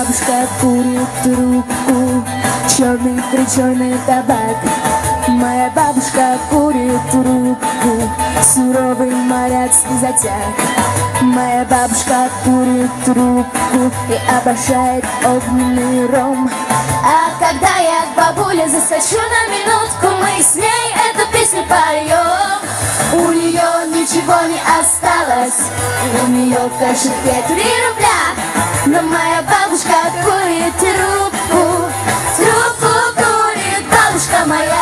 бабушка курит трубку, черный табак. Моя бабушка курит трубку, суровый моряцкий затяг. Моя бабушка курит трубку и обожает огненный ром. А когда я к бабуле заскочу на минутку, мы с ней эту песню поем. У нее ничего не осталось, у нее в кошельке 3 рубля. Но моя бабушка курит трубку, трубку курит бабушка моя.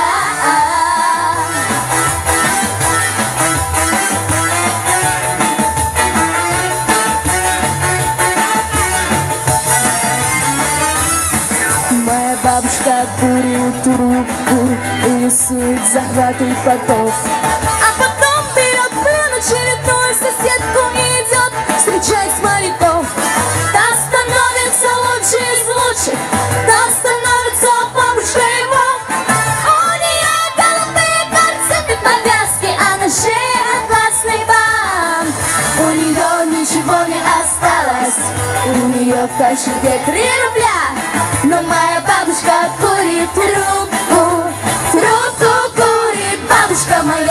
Моя бабушка курит трубку и рисует захваты потов. А потом берет плен очередную соседку и идет встречать моряков. Та становится лучше из лучших, та становится бабушка его. У нее голубые корсеты, повязки, а на шее атласный бант. У нее ничего не осталось, у нее в кошельке 3 рубля. Но моя бабушка курит трубку, трубку курит бабушка моя.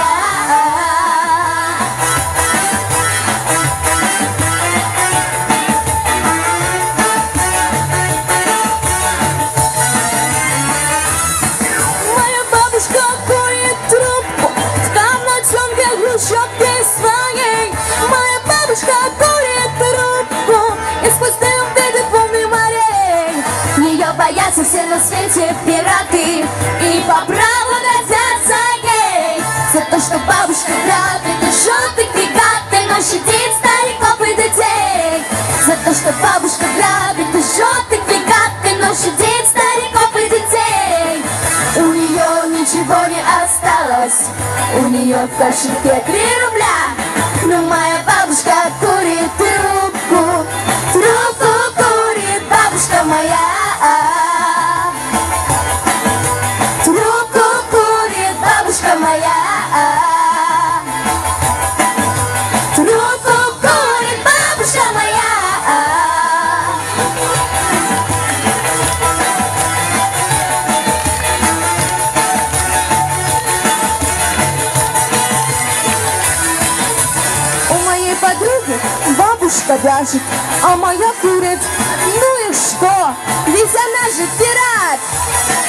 Моя бабушка курит трубку, там на тонкой грушевке своей. Моя бабушка курит трубку и сквозь дым видит волны морей. Ее боятся все на свете пираты и по праву годятся ей. За то, что бабушка грабит и желтых фрегаты, но щадит стариков и детей. За то, что бабушка грабит и желтых фрегаты, но щадит стариков и детей. У нее ничего не осталось, у нее в кошельке 3 рубля. Но моя бабушка курит трубку, трубку курит бабушка моя. Трубку курит бабушка моя. Трубку курит бабушка моя. У моей подруги бабушка вяжет, а моя курит. Ну и что? Ведь она же пират.